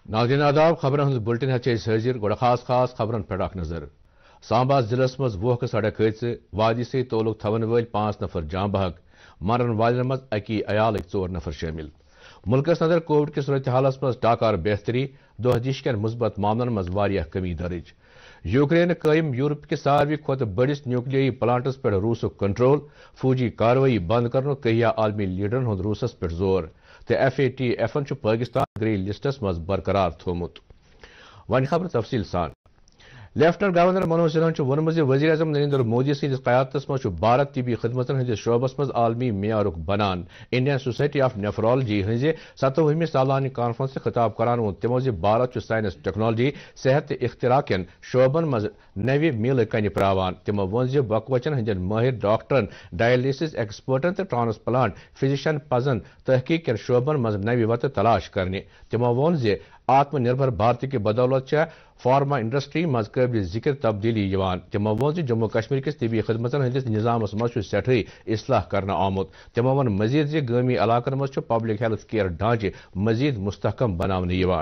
नाज़रीन आदाब खबरन हंद बुलेटिन हाजिर गोड़ खास खबरन पे नजर सांबा जिलस मज वोह सड़क हादसे वादी से तोलुक थवन वल 5 नफर जां बहक मरन वालन मज अकी अयाल 4 नफर शामिल मुल्कस नजर कोविड की सूरत हालस मज टाकार बेहतरी दोहदिश कन मुस्बत मामलन मज वारिया कमी दर्ज यूक्रेन कायम यूरोप के सारवी खुद बड़िस न्यूक्लियरी प्लांटस पे रूसुक कंट्रोल फौजी कार्रवाई बंद कर कहिया आलमी लीडरन हुंद रूसस पे जोर तो FATFन पाकिस्तान ग्रे लिस्टस मज बरकरार थोमुत वन खबर तफसील सान लेफ्टिनेंट गवर्नर मनोज सिन्हा वोनमुत वज़ीर आज़म नरेंद्र मोदी सदिस क़यादतस मज भारत तिबी खिदमतन हंदिस शोबस मज आलमी मेयारुक बनान इंडियन सोसाइटी ऑफ नेफ्रोलॉजी हंज 27वीं सालाना कॉन्फ्रेंस से खिताब करान वो तमो भारत साइंस टेक्नोलॉजी सेहत इख्तिरा कन शोबन मज नव मील कन प्रावान तमो वोन बकवचन हंदन माहिर डॉक्टरन डायलिसिस एक्सपर्टन तो ट्रांसप्लांट फिजिशियन पजन तहकीक कन शोबन मज नव वत तलाश करने तमो वोन आत्मनिर्भर भारत की बदौलत फार्मा इंडस्ट्री मज काबिल जिक्र तब्दीली तमो वोन जम्मू कश्मीर किस तिबी खिदमतन हंदिस निजामस मज सठे इस्लाह करना आमुत तमो वोन मजीद गामी इलाकन मज पब्लिक हेल्थ केयर ढांचे मजीद मुस्तहकम बनाने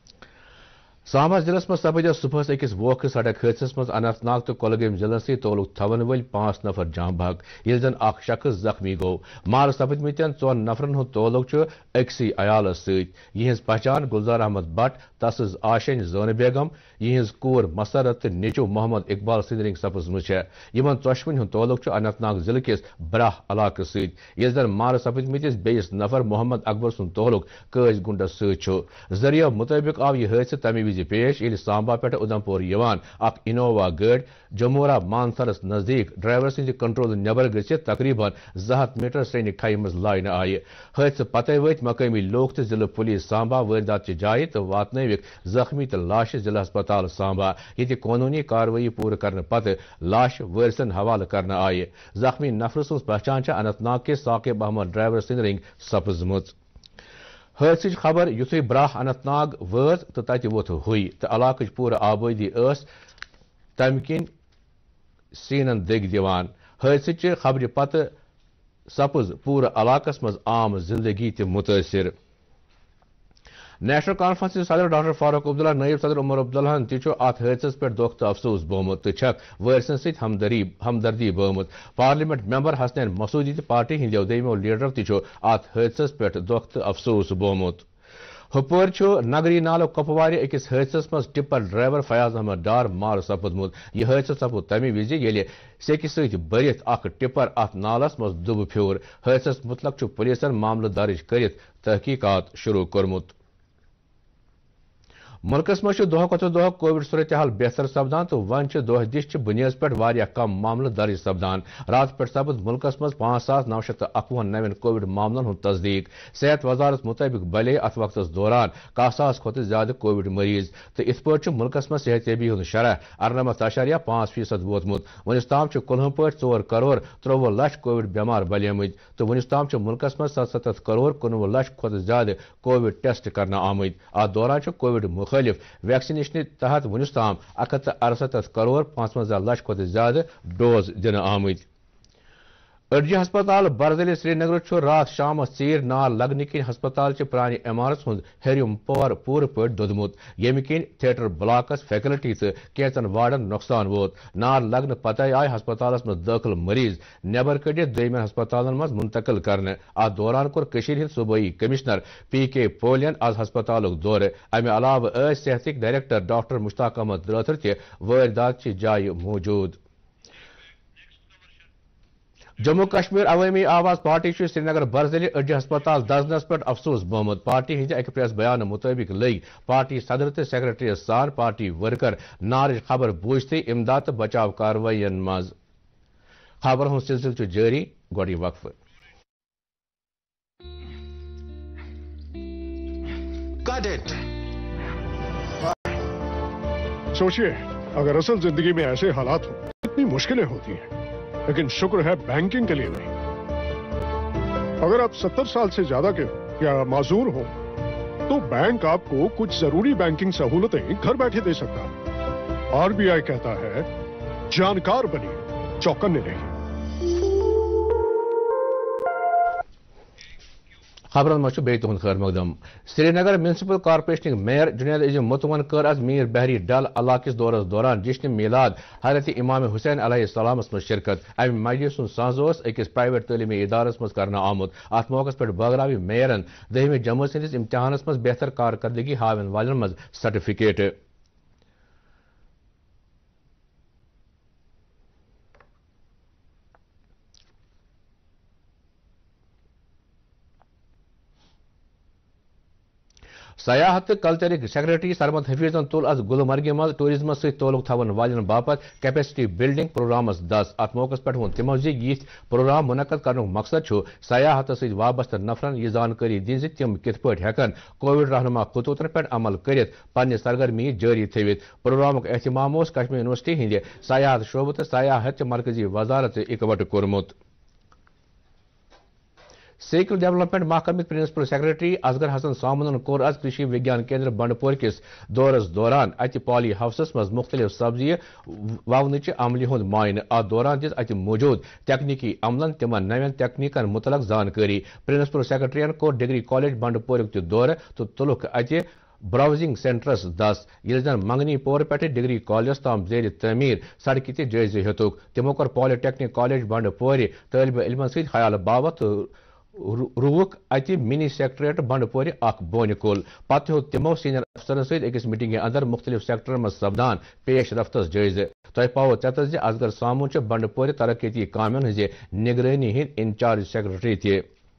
सांबा जिलस मज सपद सुबह अकिस वोख सड़क हादस मज अनंतनाग तो कुलगाम जिलन से तोलुक थवन वल 5 नफर जां बहक ये जन अख शख्स जख्मी गो मार सपदमतन 4 नफरन हुंद तोलुक अक्सी अयालस सहिज पहचान गुलजार अहमद भट्ट तस आशन जोन बेगम यहज कूर मसरत तो नेचु मोहम्मद इकबाल सिंह सपजम इन चौशवन हुंद तोलुक अनंतनाग जिले किस ब्राह इलाक सज जन मार सपदमतिस बेस नफर मोहम्मद अकबर सुंद तोलुक कज गुंडस सरिया मुताबिक आव यह हादसे तमी पेश ये सांबा पे उधमपुर अख इनोवा गाड़ जमोरा मानसरस नजदीक ड्राइवर सद कंट्रोल नबर गि तकरीबन 200 मीटर सैन खाई मज लाइन आय हादसे पते वत मकामी लोग तो जिला पुलिस सांबा वारदात जाय तो वातनविक जख्मी तो लाश जिला अस्पताल सांबा ये कानूनी कार्रवाई पूर करने पत लाश वारिसन हवाले करने आय जख्मी नफर सज पहचान अनंतनाग के साकिब अहमद ड्राइवर सिंह सपजम हादस खबर युथु ब्राह अनंतनाग वाज तो तत वोत हुई तो इलाक पूर आबादी तम किन सीनन दग दिवान हादस खबर पत सपज पूर इलाकस मज आम जिंदगी त मुतासिर नेशनल कॉन्फ्रेंस सदर डॉक्टर फारूक अब्दुल्ला नायब सदर उमर अब्दुल्ला अत हादस पे दुख तो अफसोस बोमुत तो छक वारिसन सत हमदर्दी बोमुत पार्लियामेंट मेंबर हसनैन मसूदी तो पार्टी हंदो दमो लीडर अत हादस पे दुख तो अफसोस बोमुत हुपर नगरी नालो कपवार अकिस हादस मज टिपर ड्राइवर फयाज अहमद डार मार सपदमुत यह हादसा सपद तमी विज ये सेकि सत भरित अख टिपर अत नालस मज दुब फ्योर हादस मुतलक पुलिसन मामला दर्ज कर तहकीकात शुरू कर्मुत मुल्कस मज दह क्वत दह कोविड सूरत हाल बेहतर सपदान तो वन दह दिश बुनियाद पे कम मामल दर्ज सपदान रात पे सपद मुल्कस मज 5,951 नवन कोविड मामलन हुंद तस्दीक सेहत वजारत मुताबिक बले अत वक्त दौरान 10,000 खुद ज्यादा कोविड मरीज तो इत पे मुल्कस मज सेहतयाबी हुंद शरह 98.5% वोतमुत वनिस ताम कुलहम पे 4 करोड़ 53 लक्ष कोविड बेमार बलियमत तो वनिस ताम मुल्कस मज 77 करोड़ 19 लक्ष खुद ज्यादा कोविड टेस्ट करना आमत अत दौरान कोविड मुखालिफ वैक्सीनेशन तहत वनुस ताम 168 करोड़ 55 लक्ष खुद ज्यादा डोज दिन आमत अड़जी हस्पताल बरदल श्रीनगर रात शाम चीर नार लगने किन हस्पताल पुरानी इमारत हुंद हेरिम पोर पूर पे दोदमुत यम किन थिएटर ब्लॉकस फैकल्टी तो कैचन वार्डन नुकसान वोत नार लगन पते आय हस्पताल मज दाखिल मरीज नबर कड़ित दोयमन हस्पताल मज मुंतकिल करने अत दौरान कोर कशीर सूबाई कमिश्नर PK पोलियन आज हस्पताल दौरे अमे अलाव सेहत डायरेक्टर डॉक्टर मुश्ताक अहमद राथर त वारदात की जाय मौजूद जम्मू कश्मीर अवामी आवाज पार्टी श्रीनगर बरदली अड्डी हस्पताल दजनस पे अफसोस बोमुत पार्टी हंद अक प्रेस बयान मुताबिक लग पार्टी सदर तो सेक्रेटरी सान पार्टी वर्कर नार खबर बूझते इमदाद तो बचाव कार्रवाइन मज खबर हुंद सिलसिल जारी गोड़ी वक्फ सोचिए अगर असल जिंदगी में ऐसे हालात हो कितनी मुश्किलें होती हैं लेकिन शुक्र है बैंकिंग के लिए नहीं। अगर आप 70 साल से ज्यादा के हो या माजूर हो तो बैंक आपको कुछ जरूरी बैंकिंग सहूलतें घर बैठे दे सकता है। RBI कहता है जानकार बनिए, चौकन्ने रहिए। خبرن مجھ بے تہد خیر مقدم Srinagar municipal corporation mayor Junaid Azim متون کر آز میر بحری ڈل علاقہ دورس دوران جشن میلاد حضرت امام حسین علیہ السلام مز شرکت امہ مجلس ساز اکس پرائیویٹ تعلیمی ادارس مز کرنا آمت ات موقع پہ بغراو میئرن دہمہ جماعت سندس امتحانس مز بہتر کارکردگی ہاون والن مز سرٹیفکیٹ سیاحت کلچرک سیکرٹری سرمد حفیظن تل از گلمرگہ مز ٹورزمس ست تعلق تھون والن باپت کیپیسٹی بلڈنگ پروگرامس دس ات موقع پہ ون تمو یت پروگرام منعقد کرنک مقصد سیاحت ست وابستہ نفرن یہ زانکاری دن تم کت پہ ہیکن کووڈ رہنما خطوطن پہ عمل کرت پنہ سرگرمی جاری تھوت پروگرامک اہتمام کشمیر یونیورسٹی ہند سیاحت شعبہ تو سیاحت مرکزی وزارت اکوٹ کورمت سیکل ڈیولپمنٹ محکمہ پرنسپل سیکرٹری اصغر حسن سامنن کور از کرشی وگیان کیندر بنڈپور کس دورس دوران ات پالی ہاؤسس مز مختلف سبزی وونچ عملہ ہند معائنہ ات دوران دس ات موجود تکنیکی عملن تمن نوین تکنیکن متعلق زانکاری پرنسپل سیکرٹرین کور ڈگری کالج بنڈپورک تہ دور تو تلک ات براؤزنگ سینٹرس دس یل زن منگنی پور پہ ڈگری کالجس تام زیر تعمیر سڑکہ تہ جائزہ ہتک تمو کور پالی ٹیکنک کالج بنڈپور طالب علمن ست خیال باوت روک ات منی سیکٹریٹ بنڈپور اخ بونہ کل پتہ ہیوت تمو سینئر افسرن ست اکس میٹنگ اندر مختلف سیکٹرن مز سپدان پیش رفتس جائزہ تہ پاو ژےٚ اصغر سامون بنڈپور ترقیتی کامین ہز نگرانی ہند انچارج سیکرٹری تہ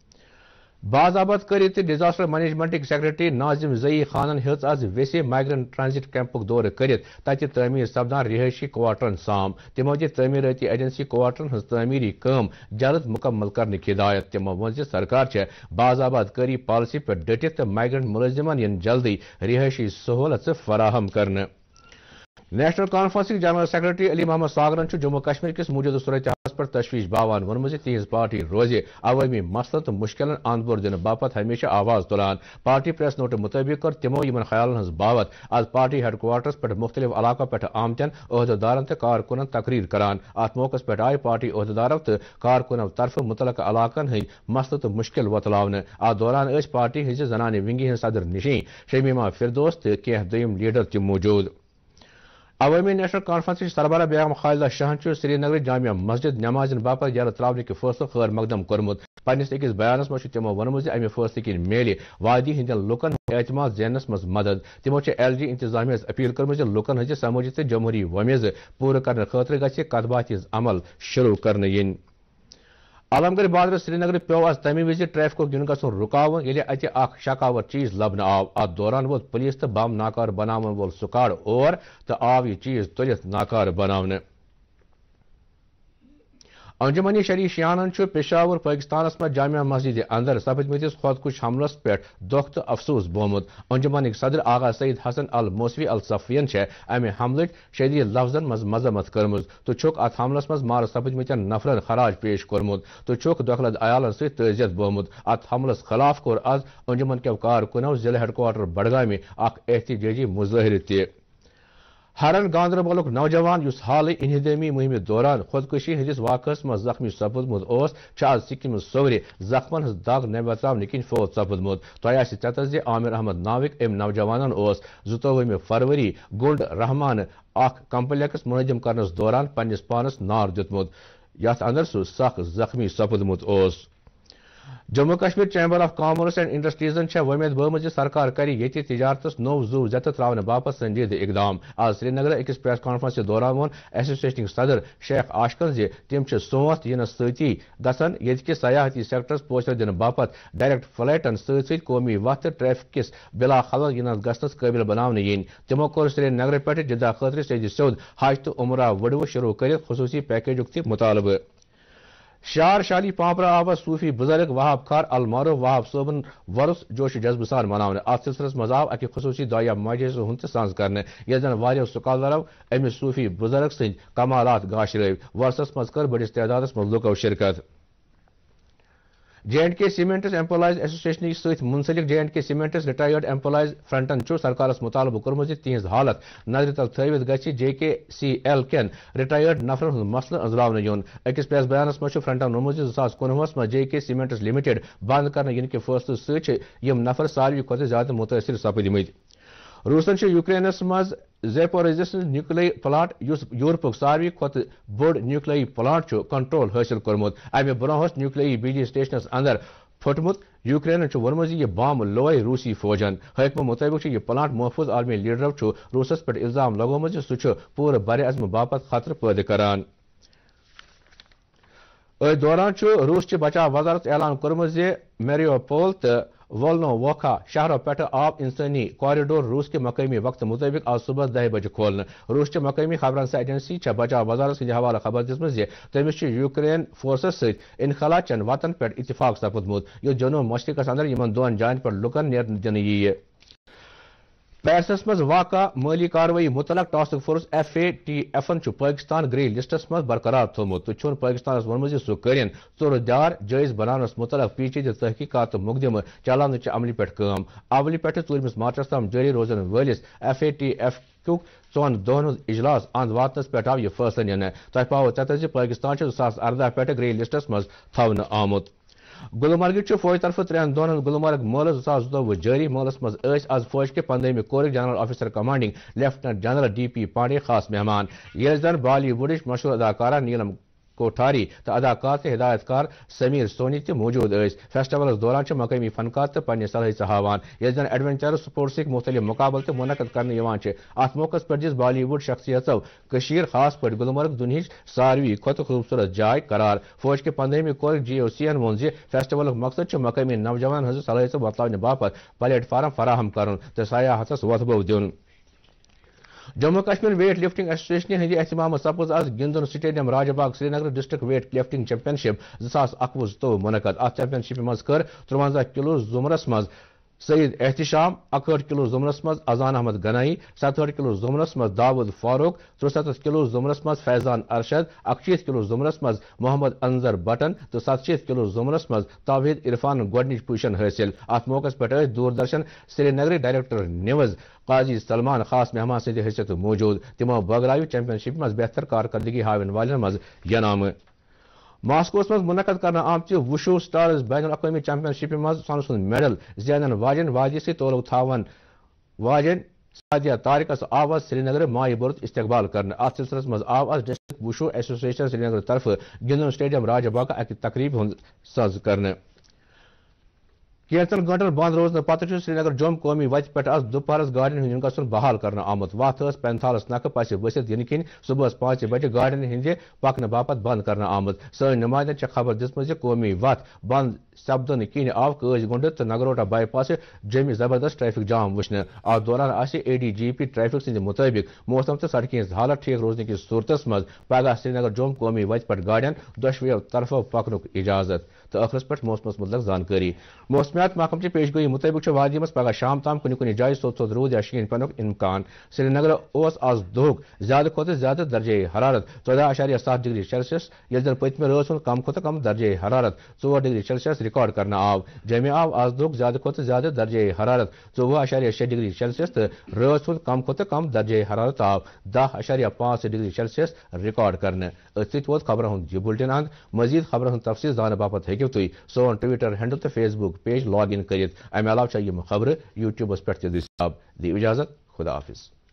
باضابط کرت ڈیزاسٹر مینجمنٹک سیکرٹری ناظم زئی خانن ہز آز ویسے مائیگرنٹ ٹرانزٹ کیمپک دور کرت تتہ تعمیر سپدان رہائشی کوارٹرن سام تمو دت تعمیراتی ایجنسی کوارٹرن ہز تعمیری کام جلد مکمل کرنک ہدایت تمو ون سرکار باضابط کاری پالسی پہ ڈٹت مائیگرنٹ ملزمن ین جلدی رہائشی سہولت فراہم کرنے national conference general secretary Ali Mohammad ساگرن جموں کشمیر کس موجودہ صورتحال پر تشویش باوان ونمت تہذ پارٹی روز عوامی مسلن تو مشکلن اند بور دن باپت ہمیشہ آواز تلان پارٹی پریس نوٹ مطابق کر تمو یمن خیالن ہز باوت آج پارٹی ہیڈ کوارٹرس پہ مختلف علاقوں پہ آمتن عہدیدارن تو کارکنن تقریر کران ات موقع پہ آئی پارٹی عہدیدارو تو کارکنو طرف متعلقہ علاقن ہند مسلہ تو مشکل وتلاونے ات دوران اس پارٹی ہز زنانہ ونگی ہند صدر نشین شمیمہ فردوس تو کینہ دویم لیڈر تہ موجود عوامی نیشنل کانفرنس سربراہ بیگم خالدہ شاہن سری نگر جامع مسجد نمازن باپت یلہ تراونک فیصلہ خیر مقدم کورمت پنس أکس بیانس مز تمو ونمت امہ فیصلہ کن میلہ وادی ہندین لکن اعتماد زینس مز مدد تمو ایل جی انتظامیہ اپیل کرمت لکن ہز سماجی تو جمہوری ومیز پورہ کرنے خاطر گژھِ کتھ باتھ ہز عمل شروع کرنے ین عالمگڑھ بازر سری نگر پیو آز تمہ وز ٹریفک دن گھن رکاون یل اتہ اخ شکاور چیز لبنہ آو ات دوران ووت پولیس تو بم ناکار بناون وول سکواڈ اور تو آو یہ چیز تلت ناکار بناونے انجمنی شریف شیانن پشاور پاکستانس میں جامع مسجد اندر سپدمتس خودکش حملس پہ دکھ تو افسوس بومت انجمنک صدر آغا سعید حسن الموسوی الصفین امہ حملچ شدید لفظن مز مذمت کرمز تو چھک ات حملس مز مار سپدمتن نفرن خراج پیش کورمت تو چھک دخلت عیالن ست تعزیت بومت ات حملس خلاف کور آز انجمن کے کارکنو ضلع ہیڈ کوارٹر بڈگامہ اخ احتجاجی مظاہرہ تہ ہرن گاندربلک نوجوان اس حال انہدامی مہم دوران خودکشی ہندس واقعس مز زخمی سپدمت آج سکم سور زخمن ہز دگ نبتراؤن کن فوت سپدمت تہ ژےٚ عامر احمد ناوک ام نوجوانن 22 فروری گلڈ رحمان اخ کمپلیکس منہدم کرنس دوران پنس پانس نار دتمت یتھ اندر سہ سخ زخمی سپدمت Jammu Kashmir chamber of commerce and انڈسٹریزن ومید بہت سرکار کر یہ تجارتس نو زو زت تراؤن باپت سنجیدہ اقدام آج سری نگر اکس پریس کانفرنس دوران وون ایسوسیشنک صدر شیخ عاشقن تم سونت ینس ستی گھن یہ سیاحتی سیکٹرس پوچھر دن باپت ڈائریکٹ فلائٹن ست قومی وقت ٹریفک کس بلا خلل ینس گھنس قابل بنانے ین تمو کور سری نگر پہ جدہ خاطر سیود حج تو عمرہ وڈو شروع کرت خصوصی پیکیجک تہ مطالبہ شار شالی پامپرا آو صوفی بزرگ وہاب خار المعروف وہاب صوبن ورس جوش جذبہ سان مناونے ات سلسلس مز آو اکہ خصوصی دعا مجلس ہند سانز کرنے یل زن واریاہ سکالرو امس صوفی بزرگ سند کمالات گاش رٲوۍ ورسس مز کر بڑس تعدادس مز لوکو شرکت J&K Cementers Employees Association ست منسلک J&K Cementers Retired Employees Fronten سرکارس مطالبہ کورمت تہذ حالت نظر تل تھوت گژھِ JKCL کٮ۪ن رٹائرڈ نفرن ہند مسلہٕ انزلاونہٕ یُن أکِس پریس بیانس منٛز چھُ فرنٹن ووٚنمُت زِ 2019 منٛز JK Cementers Limited بند کرنہٕ یِنہٕ کہِ فٲصلہٕ سۭتۍ چھِ یِم نفر ساروی کھۄتہٕ زیادٕ مُتٲثر سپدمٕتۍ روسن یوکرینس مز زیپوریزس نیوکلیئی پلانٹ یس یورپک ساروی کھۄتہٕ بوٚڑ نیوکلیئی پلانٹ کنٹرول حٲصل کوٚرمُت امہِ برونٛہہ اوس نیوکلیئی بجلی سٹیشنس اندر پھٹمُت یوکرینن چھُ ووٚنمُت زِ یہِ بم لوے روسی فوجن حٲکمو مُطٲبِق چھُ یہِ پلانٹ محفوظ عالمی لیڈرو چھُ روسس پٮ۪ٹھ الزام لگومُت زِ سُہ چھُ پوٗرٕ برعظمہٕ باپتھ خطرٕ پٲدٕ کران أتھۍ دوران چھُ روسچہِ بچاو وزارت اعلان کوٚرمُت زِ میریوپول تہٕ وولنووکا شہرو پٮ۪ٹھٕ آو انسٲنی کوریڈور روس کہِ مقٲمی وقتہٕ مُطٲبِق آز صبح 10 بجے کھولنہٕ روسچہِ مقٲمی خبرنسا ایجنسی چھےٚ بچاو وزارت سٕنٛدِ حوالہٕ خبر دِژمٕژ زِ تٔمِس چھُ یوکرین فورسس سۭتۍ انخلا چٮ۪ن وتن پٮ۪ٹھ اتفاق سپُدمُت یُتھ جنوب مشرقس اندر یِمن دۄن جاین پٮ۪ٹھ لُکن نیرنہٕ دِنہٕ یِیہِ پیرسس منٛز واقع مٲلی کاروٲیی متعلق ٹاسک فورس FATF چھُ پٲکستان گرے لسٹس منٛز برقرار تھوٚومُت تہٕ چھُن پٲکستانس ووٚنمُت زِ سُہ کٔرِن ژوٚر دیار جٲیز بناونس متعلق پیچیدٕ تحقیقات تہٕ مقدمہٕ چلاونٕچہِ عملہِ پٮ۪ٹھ کٲم اولہِ پٮ۪ٹھٕ 4 مارچس تام جٲری روزن وٲلِس FATF کُک 4 دۄہن ہُنٛد اجلاس اند واتنس پٮ۪ٹھ آو یہِ فٲصلہٕ نِنہٕ تۄہہِ پاوو تتٮ۪تھ زِ پٲکستان چھُ 2018 پٮ۪ٹھٕ گرے لسٹس منٛز تھاونہٕ آمُت گلمرگہِ چھُ فوج طرفہٕ 3 دۄہن ہُنٛد گلمرگ مٲلہٕ 2022 جٲری مٲلس منٛز ٲسۍ آز فوج کہِ 15مہِ کورٕک general officer commanding lieutenant general DP Pandey خاص مہمان ییٚلہِ زن بالی وُڈٕچ مشہوٗر اداکارہ نیلم کوٹھاری تہٕ اداکار تہٕ ہدایت کار سمیٖر سونی تہِ موٗجوٗد ٲسۍ فیسٹیولس دوران چھِ مقٲمی فنکار تہٕ پننہِ صلٲحیژٕ ہاوان ییٚلہِ زن ایڈونچر سپورٹسٕکۍ مختلف مقابلہٕ تہِ منعقد کرنہٕ یِوان چھِ اتھ موقعس پٮ۪ٹھ دِژ بالی وُڈ شخصیژو کٔشیٖر خاص پٲٹھۍ گلمرگ دُنہِچ ساروی کھۄتہٕ خوٗبصوٗرت جاے قرار فوج کہِ 15مہِ کورٕک GOC یَن ووٚن زِ فیسٹیولُک مقصد چھُ مقٲمی نوجوانن ہٕنٛزٕ صلٲحیژٕ بتلاونہٕ باپتھ پلیٹ فارم فراہم کرُن تہٕ سیاحتس وۄتھٕ بوٚو دِیُن Jammu Kashmir weightlifting association ہندِ اہتمام سپٕز آز گِنٛدُن stadium Raj Bagh Srinagar district weightlifting championship 2021-22 منعقد اتھ چیمپین شپہِ منٛز کٔر 53 کلو زمرس منٛز سعید احتشام 61 کلو زمرس منٛز اذان احمد گنائی 67 کلو زمرس منٛز داود فاروق 73 کلو زمرس منٛز فیضان ارشد 61 کلو زمرس منٛز محمد انظر بٹن تہٕ 67 کلو زمرس منٛز توحید عرفان گۄڈنِچ پوزیشن حٲصِل اتھ موقعس پٮ۪ٹھ ٲسۍ دوردرشن سری نگرٕکۍ ڈائریکٹر نیوز قاضی سلمان خاص مہمان سٕنٛدِ حیثیتہٕ موٗجوٗد تِمو بٲگرایہِ چیمپین شپہِ منٛز بہتر کارکردگی ہاوَن والٮ۪ن منٛز ینامہٕ ماسکوس منٛز منعقد کرنہٕ آمژِ وُشوٗ سٹارز بین الاقوٲمی چیمپین شپہِ منٛز سۄنہٕ سُنٛد میڈل زینن واجٮ۪ن وادی سۭتۍ تعلق تھاون واجٮ۪ن سادیہ طارقس آو آز سری نگر مایہِ بوٚرُت استقبال کرنہٕ اتھ سلسلس منٛز آو آز district wushu association Srinagar طرفہٕ گِنٛدُن سٹیڈیم راج باغ اکہِ تقریٖبہِ ہُنٛد سٕنٛز کرنہٕ کینٛژن گنٹن بند روزنہٕ پتہٕ چھُ سری نگر جوم قومی وتہِ پٮ۪ٹھ آز دُپہرس گاڑٮ۪ن ہُنٛد گژھُن بحال کرنہٕ آمُت وتھ ٲس پینتھالس نکھٕ پسہِ ؤسِتھ یِنہٕ کِنۍ صبحس 5 بجے گاڑٮ۪ن ہٕنٛدِ پکنہٕ باپتھ بند کرنہٕ آمٕژ سٲنۍ نُمایندن چھےٚ خبر دِژمٕژ زِ قومی وتھ بند سپدنہٕ کِنۍ آو قٲضۍ گُنڈٕ تہٕ نگروٹا بائی پاسہٕ جیٚمہِ زبردست ٹریفک جام وٕچھنہٕ اتھ دوران آسہِ ADGP ٹریفک سٕنٛدِ مُطٲبِق موسم تہٕ سڑکہِ ہٕنٛز حالت ٹھیٖک روزنہٕ کِس صوٗرتس منٛز پگہہ سری نگر جوم قومی وتہِ پٮ۪ٹھ گاڑٮ۪ن دۄشوٕیو طرفو پکنُک اجازت تہٕ ٲخرس پٮ۪ٹھ موسمس متعلق زانکٲری موسمیات محکمچہِ پیشگوئی مُطٲبِق چھُ وادی منٛز پگہہ شام تام کُنہِ جایہِ سوٚت روٗد یا شیٖن پٮ۪نُک اِمکان سری نگر اوس آز دۄہُک زیادٕ کھۄتہٕ زیادٕ درجے حرارت 14.7 ڈگری سیلسیس ییٚلہِ زن پٔتمہِ رٲژ ہُنٛد کم کھۄتہٕ کم درجے حرارت 4 ڈگری سیلسیس رِکارڈ کرنہٕ آو جیٚمہِ آو آز دۄہُک زیادٕ کھۄتہٕ زیادٕ درجے حرارت 14.6 ڈگری سیلسیس تہٕ رٲژ ہُنٛد کم کھۄتہٕ کم درجے حرارت آو 10.5 ڈگری سیلسیس رِکارڈ کرنہٕ أتھۍ سۭتۍ ووت خبرن ہُنٛد یہِ بُلٹن اند مزید خبرن ہُنٛد تفصیل زاننہٕ باپتھ ہیٚکِو تُہۍ سون ٹویٹر ہینڈل تہٕ Facebook page log in کٔرِتھ امہِ علاوٕ چھےٚ یِم خبرٕ یوٗٹیوٗبس پٮ۪ٹھ تہِ دٔستیاب دِیِو اِجازت خدا حافظ